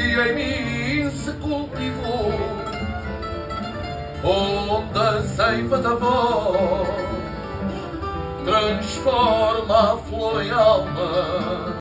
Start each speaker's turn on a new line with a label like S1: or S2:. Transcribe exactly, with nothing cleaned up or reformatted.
S1: e em mim se cultivou, onde a seiva da voz transforma a flor em alma